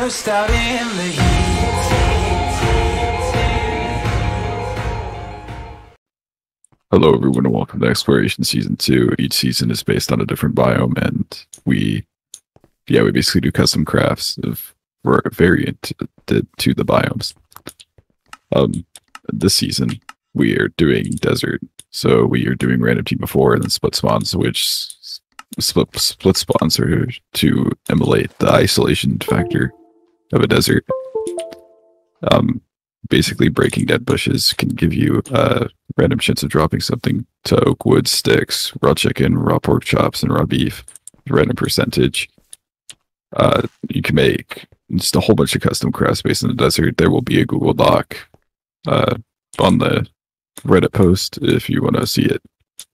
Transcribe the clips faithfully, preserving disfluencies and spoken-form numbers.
burst out in the heat. Hello everyone and welcome to Exploration Season two. Each season is based on a different biome and we, yeah, we basically do custom crafts of variant to, to the biomes. Um, this season we are doing desert, so we are doing random team before and then split spawns, which split, split spawns are to emulate the isolation factor of a desert. Um, basically breaking dead bushes can give you a random chance of dropping something to oak wood, sticks, raw chicken, raw pork chops, and raw beef. Random percentage. Uh, you can make just a whole bunch of custom crafts based in the desert. There will be a Google Doc uh, on the Reddit post if you want to see it.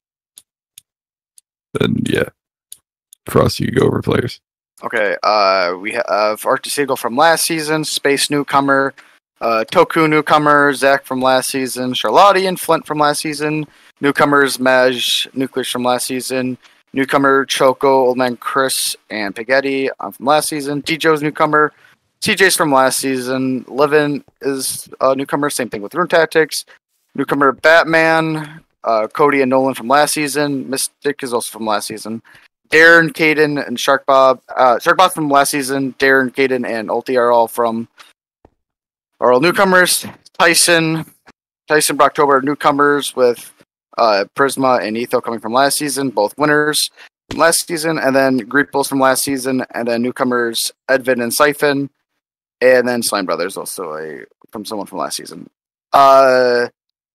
Then yeah, Frost, you can go over players. Okay, uh, we have Arctic Eagle from last season, Space Newcomer, uh, Toku Newcomer, Zach from last season, Charlotte and Flint from last season, Newcomers Maj, Nucleus from last season, Newcomer Choco, Old Man Chris, and Piggetti um, from last season, D Joe's Newcomer, T J's from last season, Livin is a newcomer, same thing with Rune Tactics, Newcomer Batman, uh, Cody and Nolan from last season, Mystic is also from last season, Darren, Caden, and Shark Bob. Uh, Shark Bob from last season. Darren, Caden, and Ulti are all from are all newcomers. Tyson, Tyson, Brocktober newcomers with uh, Prisma and Etho coming from last season, both winners from last season. And then Greeples from last season, and then newcomers Edvin and Siphon, and then Slime Brothers also a from someone from last season. Uh,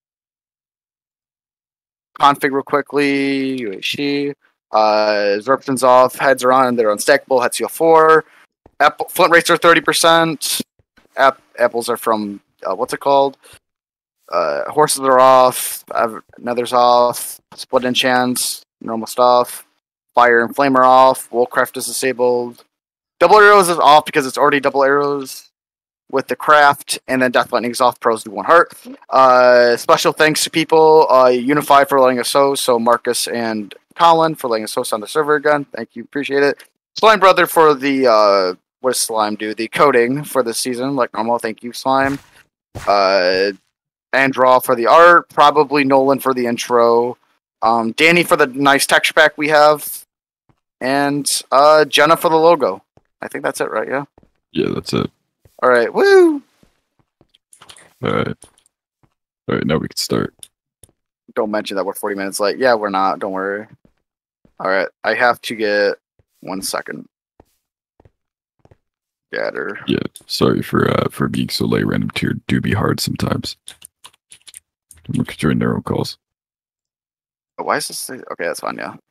config real quickly. Uishi. Uh, Zerpton's off, heads are on, they're unstackable, heads heal four. Apple, flint rates are thirty percent. App, apples are from, uh, what's it called? Uh, horses are off, nether's off, split enchants, normal stuff. Fire and flame are off, Woolcraft is disabled. Double arrows is off because it's already double arrows with the craft, and then Death Lightning is off, pros do one heart. Uh, special thanks to people, uh, Unify for letting us so, so Marcus and Colin for letting us host on the server again. Thank you, appreciate it. Slime Brother for the uh, what does Slime do? The coding for this season, like normal. Thank you, Slime. Uh, Andra for the art. Probably Nolan for the intro. Um, Danny for the nice texture pack we have, and uh, Jenna for the logo. I think that's it, right? Yeah. Yeah, that's it. All right. Woo! All right. All right. Now we can start. Don't mention that we're forty minutes late. Yeah, we're not. Don't worry. All right, I have to get one second. Gather. Yeah, sorry for uh for being so late. Random tier do be hard sometimes. We could join their own calls. Oh, why is this? Okay, that's fine. Yeah.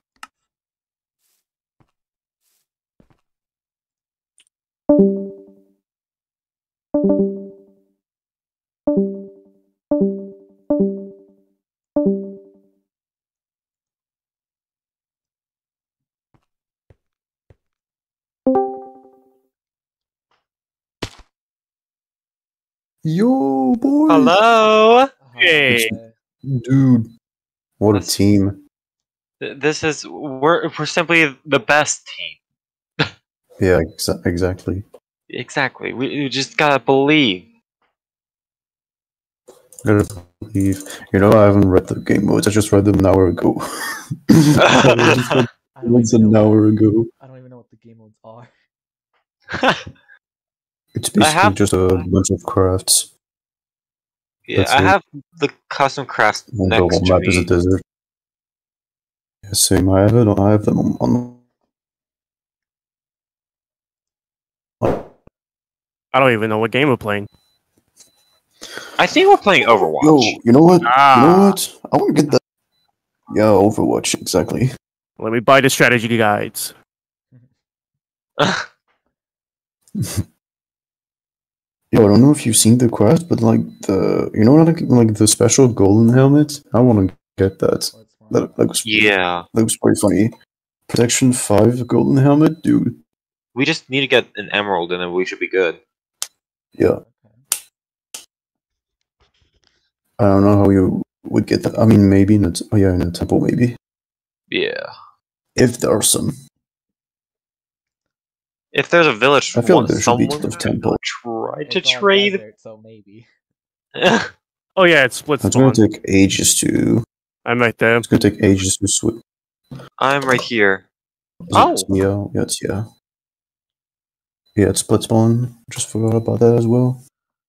Yo, boy. Hello. Hey, Dude, what a That's- team. Th- this is we're we're simply the best team. Yeah, exa- exactly. Exactly. We, we just gotta believe. Gotta believe. You know, I haven't read the game modes. I just read them an hour ago. I just read I the don't, modes even an know, hour ago. I don't even know what the game modes are. It's basically have- just a bunch of crafts. yeah, That's I it. have the custom crafts And the next one to map is a me. desert. Yeah, same. I have it. I have them on. on I don't even know what game we're playing. I think we're playing Overwatch. Yo, you know what? You know Ah, what? I want to get that. Yeah, Overwatch, exactly. let me buy the strategy guides. Yo, I don't know if you've seen the quest, but like the, you know, like like the special golden helmet. I want to get that. What's one? That, that was Yeah, that was pretty funny. Protection five golden helmet, dude. we just need to get an emerald and then we should be good. Yeah, Okay. I don't know how you would get that. I mean, maybe in a t- oh yeah, in a temple, maybe Yeah. if there are some. If there's a village, I feel like wants there should be someone sort of to temple. try It's to all trade. desert, so maybe. Oh yeah, it splits It's gonna spawn. take ages to. I'm right there. It's gonna take ages to switch. I'm right here. Is Oh. it yeah, yeah, it's yeah. Yeah, it's split spawn. Just forgot about that as well.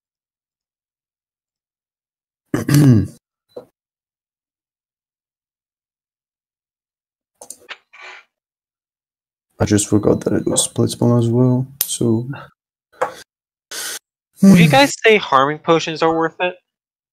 I just forgot that it was split spawn as well. So, Would you guys say harming potions are worth it?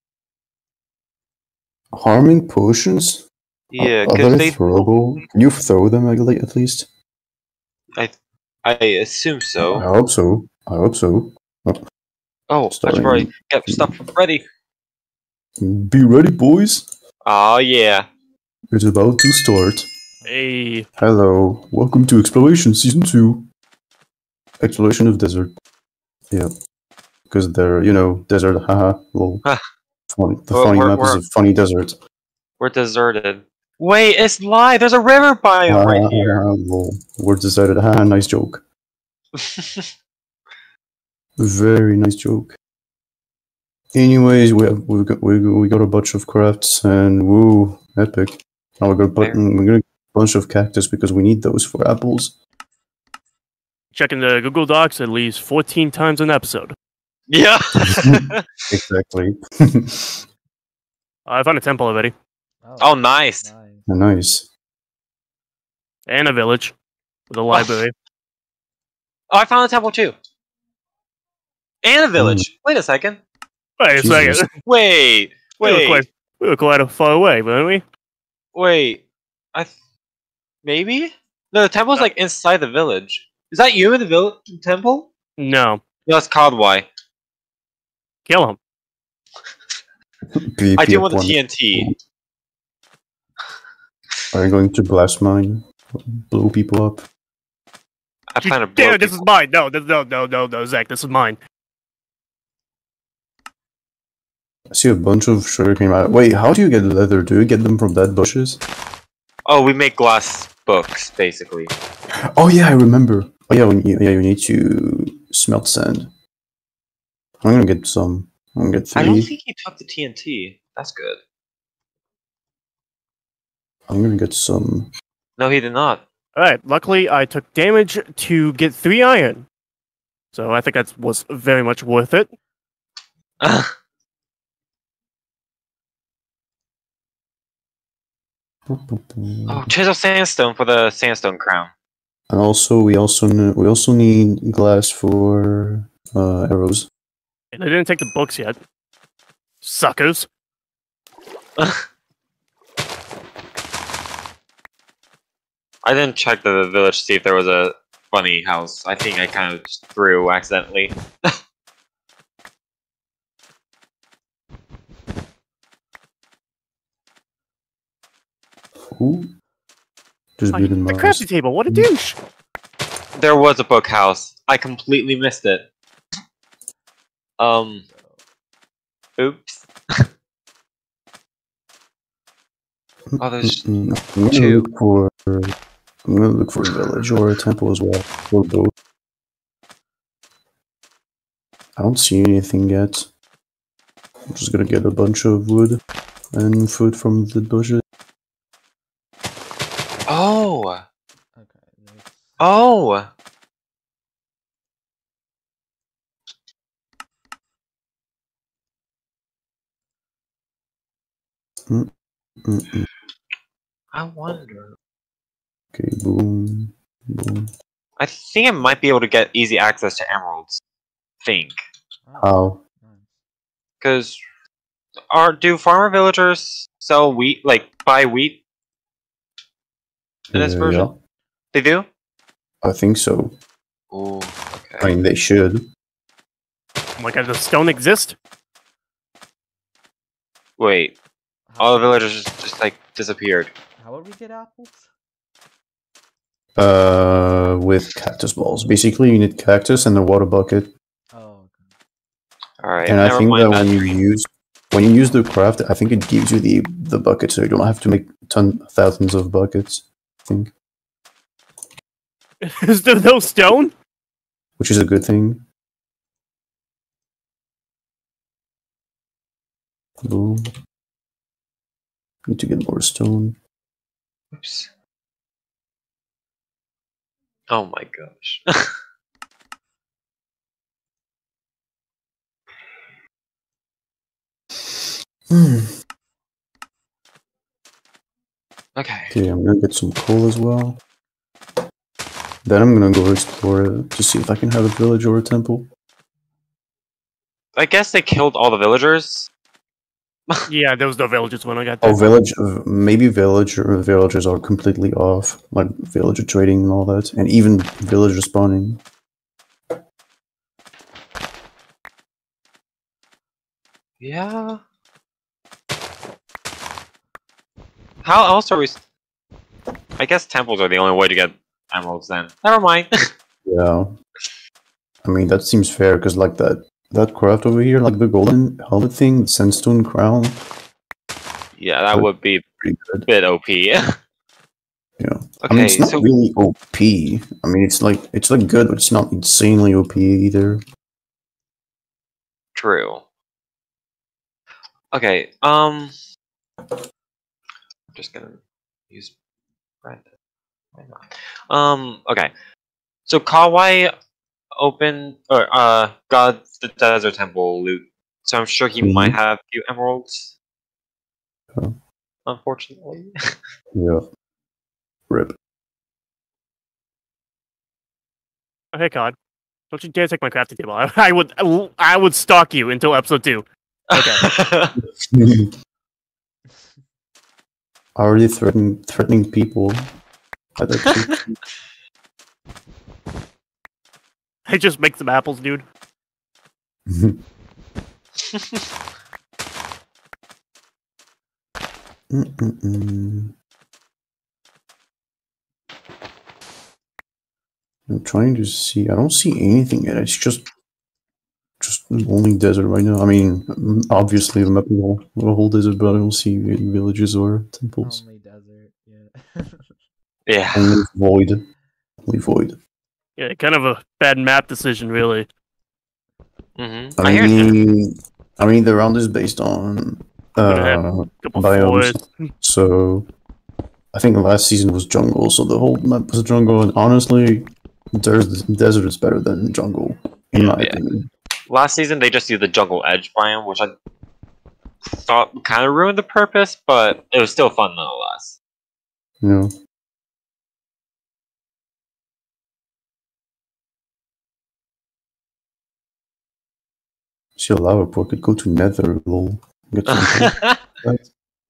harming potions? Yeah, Are because they they. throwable? Can you throw them at le- at least? I, I assume I so. hope so. I hope so. Oh, I should Starting- probably get stuff ready. Be ready, boys. Oh yeah. It's about to start. Hey, Hello, welcome to Exploration Season two. Exploration of Desert. Yeah. Because they're, you know, desert, haha, lol. Huh. Funny. The Well, funny we're- map is we're- a funny desert. We're deserted. Wait, it's live. There's a river biome right here. Haha, lol. We're deserted, haha, nice joke. Very nice joke. Anyways, we have, we got we, we got a bunch of crafts and woo, epic. Now we got a button, we got a bunch of cactus because we need those for apples. checking the Google Docs at least fourteen times an episode. Yeah. Exactly. I found a temple already Oh, nice. Nice. and a village with a library. Oh, I found a temple too. And a village. Wait a second. Wait a Jesus. second. Wait. We were Wait. quite, we were quite far away, weren't we? Wait. I. Th- maybe? No, the temple's like inside the village. Is that you in the village temple? No. No, that's Codwy. Kill him. I PvP do want the at one. T N T. Are you going to blast mine? Blow people up? I plan to blow Damn it, this is people. mine. No, this, no, no, no, no, Zach, this is mine. I see a bunch of sugarcane. Out. Wait, how do you get leather? Do you get them from dead bushes? Oh, we make glass books, basically. Oh yeah, I remember. Oh yeah, when you, yeah, you need to smelt sand. I'm gonna get some. I'm gonna get I don't three. think he took the T N T. That's good. I'm gonna get some. No, he did not. Alright, luckily I took damage to get three iron. So I think that was very much worth it. Oh, chisel sandstone for the sandstone crown. And also, we also ne- we also need glass for uh, arrows. And I didn't take the books yet. Suckers. I didn't check the village to see if there was a funny house. I think I kind of just threw accidentally. Ooh. Just Like, building the Mars. crafty table, what a douche! There was a book house. I completely missed it. Um. Oops. Oh, there's Mm, I'm gonna two. look for. I'm gonna look for a village or a temple as well. Or both. I don't see anything yet. I'm just gonna get a bunch of wood and food from the bushes. Oh. Okay. there's- Oh. Mm-mm. I wonder. Okay, boom, boom. I think I might be able to get easy access to emeralds. Think. oh, How? nice. Because are do farmer villagers sell wheat, like buy wheat in this Uh, version? yeah, They do? I think so. Ooh, I okay. mean, they should. Oh my god, does stone exist? Wait, How all the would- villagers just, just like disappeared. How would we get apples? Uh, with cactus balls. Basically, you need cactus and a water bucket. Oh, okay. Alright, And I never think mind that that when you dream. use when you use the craft, I think it gives you the the bucket, so you don't have to make ton thousands of buckets. I think. Is there no stone? which is a good thing. Boom. Need to get more stone. Oops. Oh my gosh. Hmm. Okay. Okay, I'm gonna get some coal as well. Then I'm gonna go explore it to see if I can have a village or a temple. I guess they killed all the villagers. Yeah, there was no villages when I got there. Oh, village. Uh, maybe village or villagers are completely off, like villager trading and all that, and even villager spawning. Yeah. How else are we? s- I guess temples are the only way to get emeralds. Then never mind. Yeah, I mean that seems fair because like that that craft over here, like the golden helmet thing, the sandstone crown, Yeah, that would be pretty a good. bit O P. Yeah, I mean Okay, it's not so really O P. I mean it's like it's like good, but it's not insanely O P either. true. Okay, um, I'm just gonna use red. Why not? Um, okay. So Kawhi opened or uh got the desert temple loot, so I'm sure he might Mhm. have a few emeralds. Oh. Unfortunately. Yeah, rip. Oh, hey, God. Don't you dare take my crafting table. I, I would I would stalk you until episode two. Okay. Already threatening threatening people. I don't think- I just make some apples, dude. Mm-mm-mm. I'm trying to see. I don't see anything yet. It's just, just only desert right now. I mean, mm, obviously the map is all the whole desert, but I don't see any villages or temples. Only desert. Yeah. Yeah. Only void. Only void. Yeah, kind of a bad map decision, really. Mm-hmm. I I hear that. mean, I mean the round is based on Gonna have uh, Couple biomes, forests. so I think last season was jungle, so the whole map was jungle. And honestly, there's desert is better than jungle, in my Yeah. opinion. Last season they just used the jungle edge biome, which I thought kind of ruined the purpose, but it was still fun nonetheless. You know. See a lava pool could go to Nether, lol. Get some coal.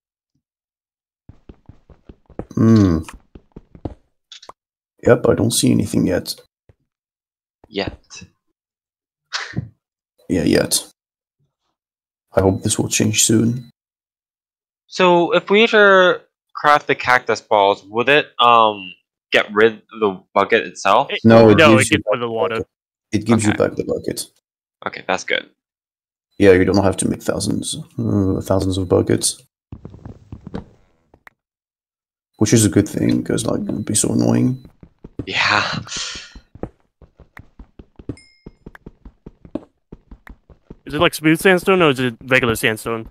Hmm. Yep, I don't see anything yet. Yet. Yeah, yet. I hope this will change soon. So if we were to craft the cactus balls, would it um get rid of the bucket itself? It- No, it no, gives it you gets back rid of the water. bucket. It gives you Okay. back the bucket. Okay, that's good. Yeah, you don't have to make thousands, uh, thousands of buckets. Which is a good thing, because like it would be so annoying. Yeah. Is it like smooth sandstone or is it regular sandstone?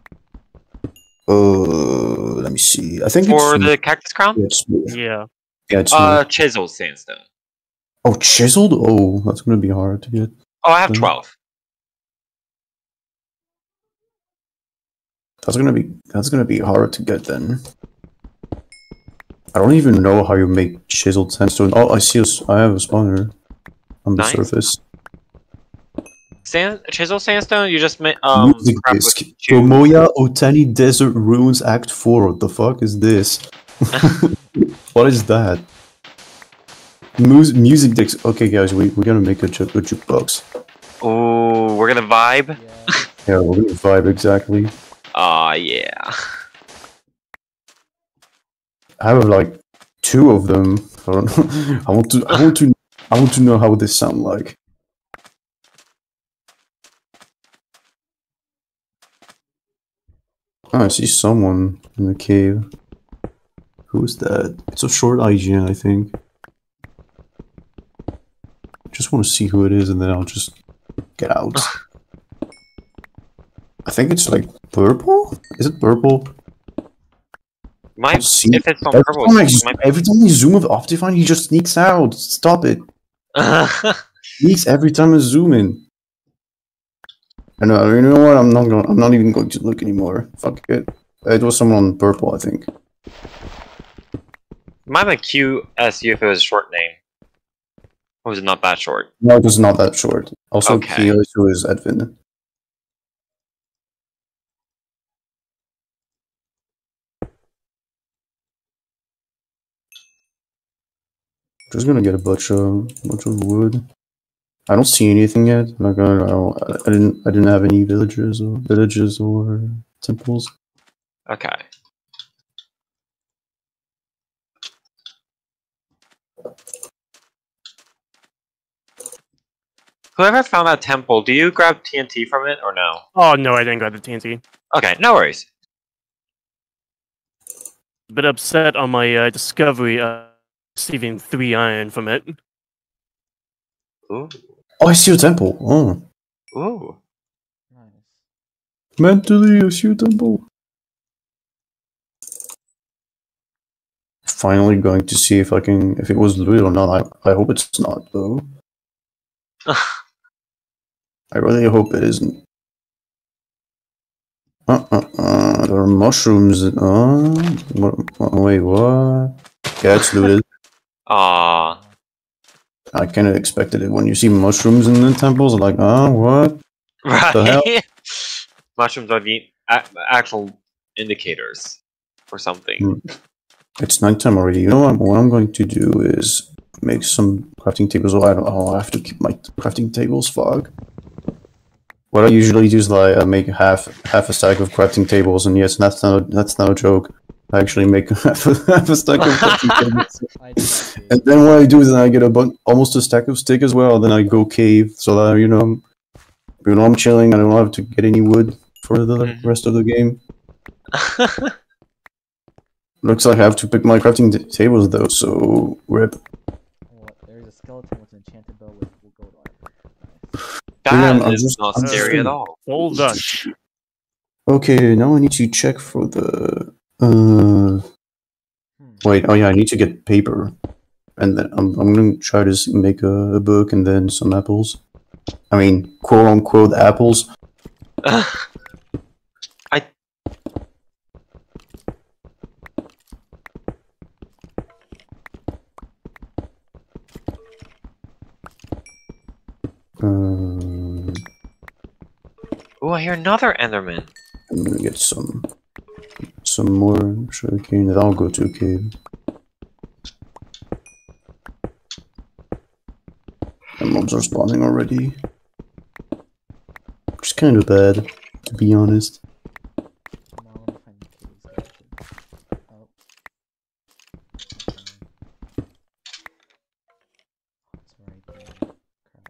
Uh, let me see. I think For it's the cactus crown? yeah, it's smooth. Yeah. Yeah, it's Uh, smooth. chisel sandstone. Oh, chiseled. Oh, that's gonna be hard to get. Oh, I have Mm. twelve. That's gonna be that's gonna be hard to get then. I don't even know how you make chiseled sandstone. Oh, I see. A, s- I have a spawner on the Nice. surface. Sand chisel sandstone. You just make um. Music craft disc. with two- Tomoya Otani Desert Ruins Act four. What the fuck is this? What is that? Mus- music disc. Okay, guys, we we're gonna make a, ju- a jukebox. Ooh, we're gonna vibe. Yeah. Yeah, we're gonna vibe exactly. Aw, yeah. I have like two of them. I don't know. I want to. I want to. I want to know how this sound like. Oh, I see someone in the cave. Who's that? It's a short I G N, I think. just want to see who it is, and then I'll just get out. I think it's like purple. Is it purple? Might See, if it's on every, purple. time I, it z- might every time I zoom with Optifine, he just sneaks out. Stop it. be- Sneaks every time I zoom in. And uh, you know what? I'm not going. I'm not even going to look anymore. Fuck it. It was someone on purple, I think. Might be Q S U if it was a short name. Or was it not that short? No, it was not that short. Also, Okay. Kyoto is Edwin. Just gonna get a bunch of bunch of wood. I don't see anything yet. Like I, I, I didn't I didn't have any villages or villages or temples. Okay. Whoever found that temple, do you grab T N T from it or no? Oh no, I didn't grab the T N T. Okay, no worries. Bit upset on my uh, discovery uh, receiving three iron from it. Ooh. Oh, I see a temple. Oh, Ooh. Nice. mentally, I see a temple. Finally, going to see if I can if it was looted or not. I I hope it's not though. I really hope it isn't. Uh, uh, uh, there are mushrooms. Uh, what, oh, wait, what? Yeah, it's looted. Aww. I kind of expected it. When you see mushrooms in the temples, I'm like, oh, what? The hell? Right? Mushrooms are the a- actual indicators for something. Hmm. It's nighttime already. You know what? What I'm going to do is make some crafting tables. Oh, I don't. Oh, I have to keep my crafting tables fog. What I usually do is like I make half half a stack of crafting tables, and yes, that's not that's not a joke. I actually make half a, half a stack of crafting tables. I did that too. And then what I do is I get a bun- almost a stack of stick as well. Then I go cave, so that you know, I'm, you know, I'm chilling. I don't have to get any wood for the Mhm. rest of the game. Looks like I have to pick my crafting t- tables though. So rip. What? There's a skeleton with an enchanted bow with with gold armor. Nice. That I'm- I'm is just- not I'm just scary at gonna- all. Full Dutch. Okay, now I need to check for the. Uh, Hmm. wait. Oh yeah, I need to get paper, and then I'm I'm gonna try to s- make a, a book and then some apples. I mean, quote unquote apples. I Uh, Oh, I hear another Enderman. I'm gonna get some some more sugarcane, and I'll go to a cave. And mobs are spawning already. Which is kind of bad, to be honest. Come on, let me find the cave skeleton. Oh. Okay. It's right there. Crap.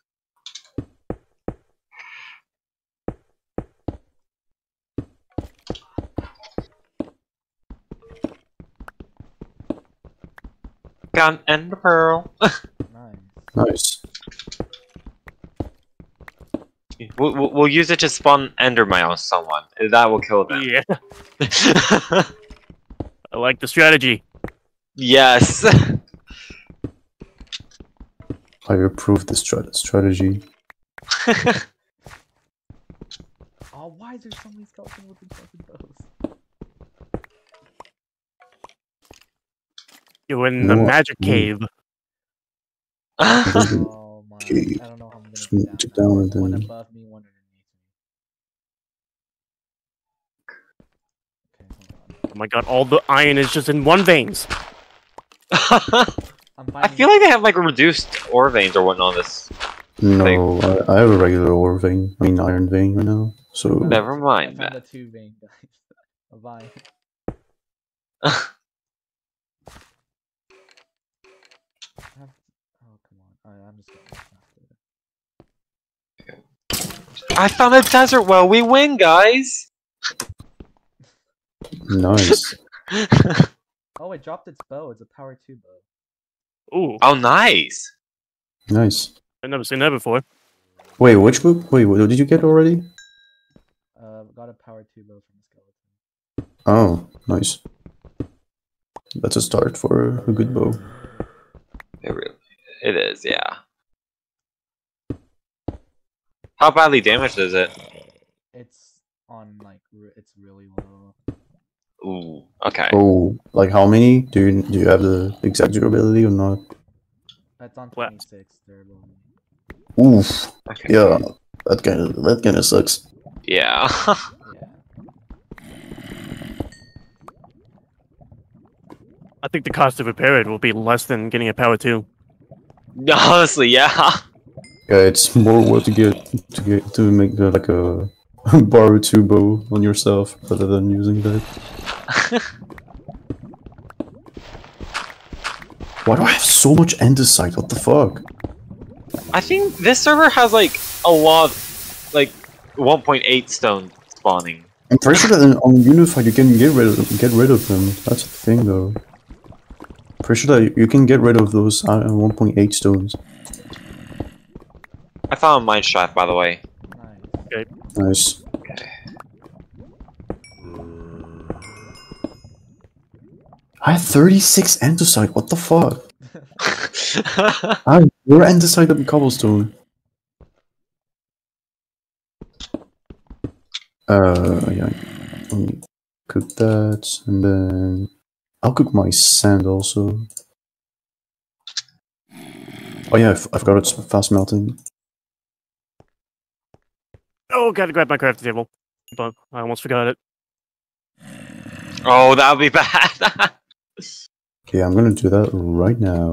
Got an Ender Pearl. Nice. Nice. we'll, we'll we'll use it to spawn Enderman on someone. That will kill them. Yeah, I like the strategy. Yes. I approve this strat- strategy. Oh, why is there so many skeletons with enchanted bows? You're in You the know what? magic Mm. cave. Oh my! Okay. I don't know how I'm gonna Just get move down. it now. down and There's one then- above me, one underneath me. Okay, hold Oh my god, all the iron is just in one veins. on. I'm I finding. feel like they have like reduced ore veins or whatnot. on This. No, I, I have a regular ore vein. I mean iron vein right now. So Never I mind found the that. two vein guys. Bye. I have- Oh come on! Alright, I'm just gonna after. I found a desert well. We win, guys. nice. Oh, it dropped its bow. It's a power two bow. Ooh, Oh, nice. Nice. I've never seen that before. Wait, which book? Wait, what did you get already? Uh, got a power two bow from the skeleton. Oh, nice. That's a start for a good bow. It really, it is, yeah. How badly damaged is it? It's on like re- it's really low. Ooh, okay. Oh, like how many? Do you do you have the exact durability or not? That's on What? twenty-six durability. Oof. Okay. Yeah, that kind of that kind of sucks. Yeah. Yeah. I think the cost to repair it will be less than getting a power two. Honestly, yeah. Yeah, it's more worth to get to get to make uh, like a borrow two bow on yourself rather than using that. Why do I have so much andesite? What the fuck? I think this server has like a lot of like one point eight stone spawning. I'm pretty sure that on Unified you can get rid of get rid of them. That's the thing, though. Pretty sure that you can get rid of those uh, one point eight stones. I found a mine shaft, by the way. Nice. Nice. Okay. I have thirty-six andesite. What the fuck? I have more andesite than cobblestone. Uh, yeah. Let me cook that, and then I'll cook my sand also. Oh yeah, I've, I've got it fast melting. Oh, gotta grab my crafting table. But I almost forgot it. Oh, that would be bad. Okay, I'm gonna do that right now.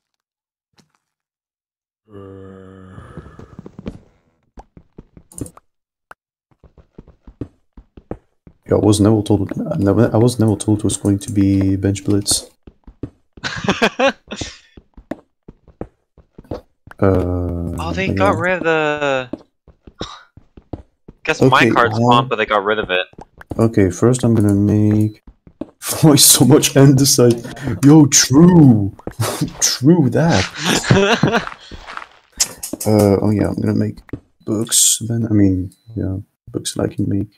Yeah, I was never told. I never. I was never told it was going to be bench blitz. Uh, Oh, they yeah. got rid of the. Guess Okay, minecart um, spawned, but they got rid of it. Okay, first I'm gonna make. Why so much andesite? Yo, true, true that. Uh, oh yeah, I'm gonna make books. Then I mean, yeah, books that I can make.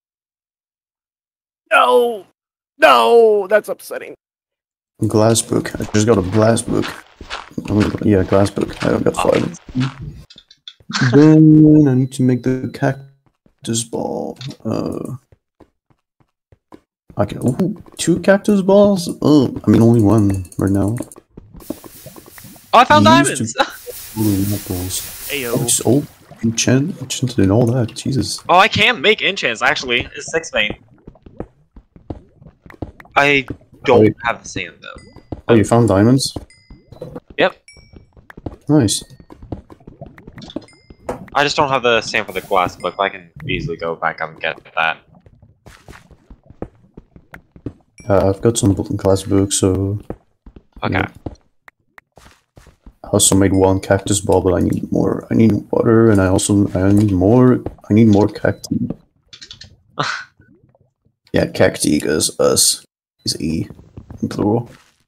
No! No! That's upsetting. Glass book. I just got a glass book. I mean, yeah, glass book. I got five. Then I need to make the cactus ball. Uh, I can. Ooh, two cactus balls. Oh, I mean only one right now. Oh, I found Used diamonds! to- Ooh, not balls. Ayo. Oh, it's old, enchant, enchanted, and all that. Jesus. Oh, I can make enchants, actually. It's six vein. I don't Wait. have the sand, though. Oh, you found diamonds? Yep. Nice. I just don't have the sand for the glass book, but I can easily go back up and get that. Uh, I've got some glass books, so Okay. Yeah. I also made one cactus ball, but I need more. I need water, and I also I need more. I need more cacti. Yeah, cacti, because us is e in plural.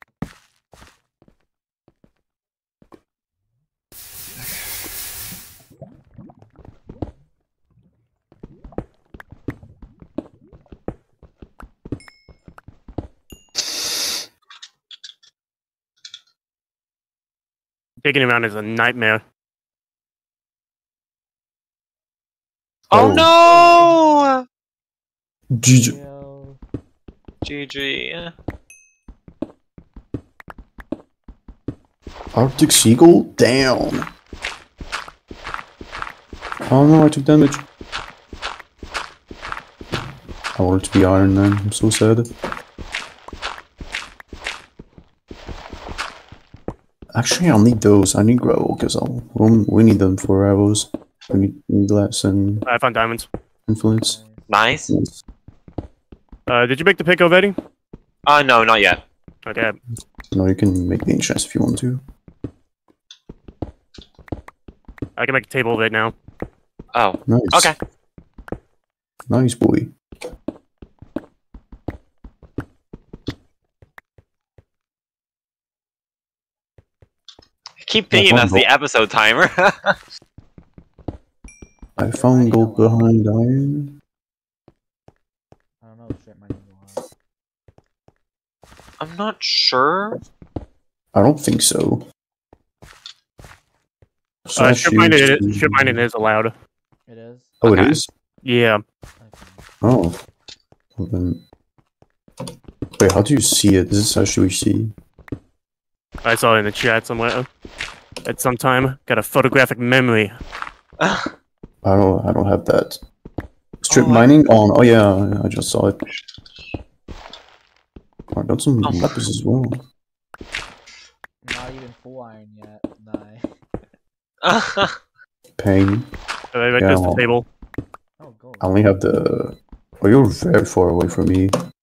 Digging around is a nightmare. Oh, no! G G. Yo. G G. Arctic Seagull down. Oh no, I took damage. I wanted to be Iron Man. I'm so sad. Actually, I'll need those. I need gravel because I'll um, we need them for arrows. We need, need glass and I found diamonds. influence. Nice. Yes. Uh, did you make the pick already? Uh, no, not yet. Okay. No, you can make the enchants if you want to. I can make a table of it now. Oh, Nice. okay. Nice boy. keep thinking found that's the gold. episode timer. I found gold behind iron. I don't know. Shit, mining a lot. I'm not sure. I don't think so. Uh, ship mining, Sashimi- is, ship mining is allowed. It is. Oh, Okay. it is? Yeah. Okay. Oh. Well, then... Wait, how do you see it? This is how should we see? I saw it in the chat somewhere. At some time, got a photographic memory. I don't I don't have that. Strip Oh, I- mining on. Oh yeah, I just saw it. I got some Oh. lapis as well. Not even full iron yet. Nice. Pain. So I Yeah, just well- the table. Oh, gold. I only have the. Oh, you're very far away from me.